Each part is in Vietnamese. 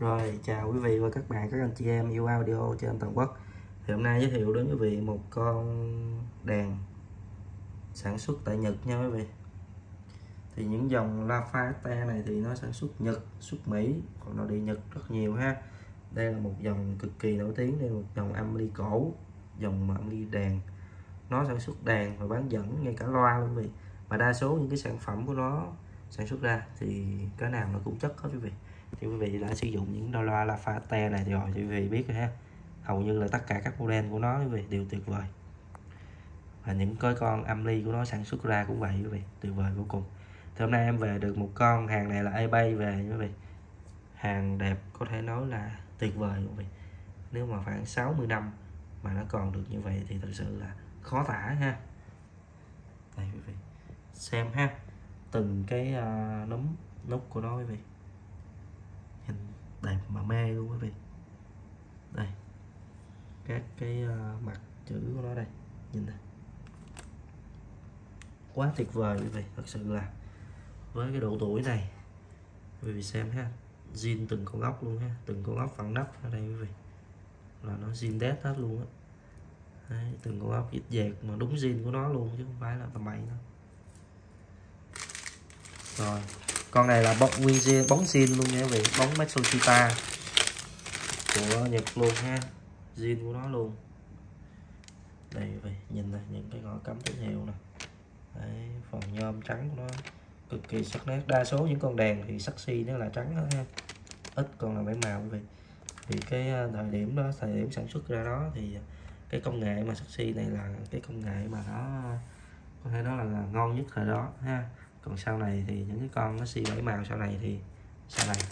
Rồi, chào quý vị và các bạn, các anh chị em yêu audio trên toàn quốc. Thì hôm nay giới thiệu đến quý vị một con đàn sản xuất tại Nhật nha quý vị. Thì những dòng Lafayette này thì nó sản xuất Nhật, xuất Mỹ, còn nội địa Nhật rất nhiều ha. Đây là một dòng cực kỳ nổi tiếng, đây là một dòng âm ly cổ, dòng âm ly đàn. Nó sản xuất đàn và bán dẫn ngay cả loa luôn quý vị. Và đa số những cái sản phẩm của nó sản xuất ra thì cái nào nó cũng chất hết quý vị. Thì quý vị đã sử dụng những đôi loa Lafayette này thì rồi quý vị biết rồi ha, hầu như là tất cả các model của nó quý vị đều tuyệt vời, và những cái con âm ly của nó sản xuất ra cũng vậy quý vị, tuyệt vời vô cùng. Thì hôm nay em về được một con hàng này là eBay về quý vị, hàng đẹp, có thể nói là tuyệt vời quý vị. Nếu mà khoảng 60 năm mà nó còn được như vậy thì thật sự là khó tả ha. Đây quý vị xem ha, từng cái nấm nút của nó quý vị, nhìn đẹp mà mê luôn quý vị. Đây các cái mặt chữ của nó đây, nhìn này, quá tuyệt vời quý vị. Thật sự là với cái độ tuổi này quý vị xem ha, zin từng con ốc luôn ha, từng con ốc phẳng nắp ở đây quý vị là nó zin dead hết luôn á. Đấy, từng con ốc dít dẹt mà đúng zin của nó luôn chứ không phải là tầm bậy nữa. Rồi con này là bóng zin luôn nha quý vị, bóng Matsushita của Nhật luôn ha, zin của nó luôn. Đây quý vị nhìn này, những cái ngõ cắm tín hiệu nè. Đấy, phần nhôm trắng của nó cực kỳ sắc nét. Đa số những con đèn thì saxi nó là trắng hết ha, ít còn là bảy màu quý vị. Thì cái thời điểm đó, thời điểm sản xuất ra đó thì cái công nghệ mà saxi này là cái công nghệ mà nó có thể nói là ngon nhất thời đó ha. Còn sau này thì những cái con nó xi bảy màu sau này thì sau này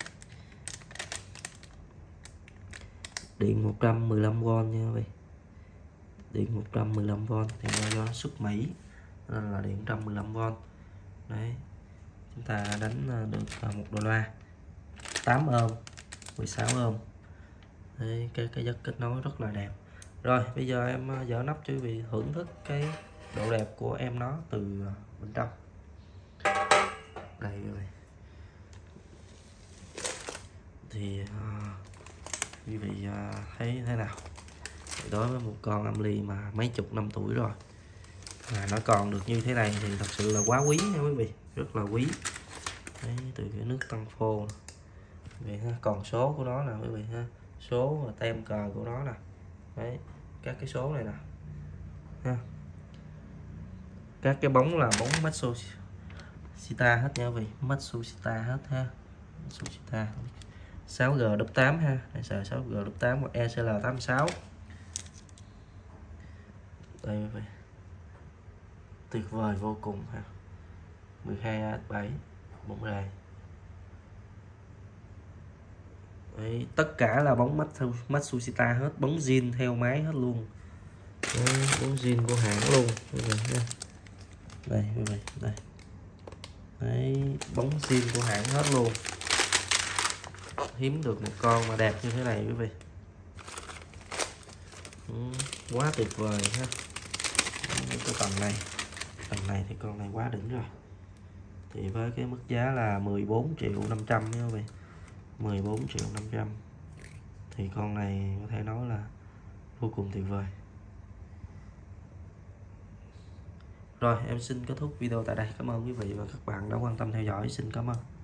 điện 115V nha quý vị, điện 115V thì nó xuất Mỹ nên là điện 115V. Đấy, chúng ta đánh được một đô la 8 ohm, 16 ohm. Đấy, cái giấc kết nối rất là đẹp. Rồi bây giờ em dỡ nắp cho quý vị thưởng thức cái độ đẹp của em nó từ bên trong. Đây quý vị, thì quý vị thấy thế nào? Thì đối với một con âm ly mà mấy chục năm tuổi rồi mà nó còn được như thế này thì thật sự là quá quý nha quý vị, rất là quý. Đấy, từ cái nước tăng phô này, còn số của nó là quý vị ha, số và tem cờ của nó nè. Đấy, các cái số này nè ha, các cái bóng là bóng Matsushita hết nha quý vị, Matsushita hết ha, Matsushita 6G-8 ha, đây là 6G-8 hoặc ECL86. Đây quý vị, tuyệt vời vô cùng ha, 12A7 bóng rày. Đấy, tất cả là bóng Matsushita hết, bóng zin theo máy hết luôn. Đấy, bóng zin của hãng luôn quý vị nha. Đây quý vị, đây. Đấy, bóng zin của hãng hết luôn. Hiếm được một con mà đẹp như thế này quý vị. Quá tuyệt vời ha. Cái tầng này thì con này quá đỉnh rồi. Thì với cái mức giá là 14.500.000 nha quý vị, 14.500.000 thì con này có thể nói là vô cùng tuyệt vời. Rồi em xin kết thúc video tại đây. Cảm ơn quý vị và các bạn đã quan tâm theo dõi. Xin cảm ơn.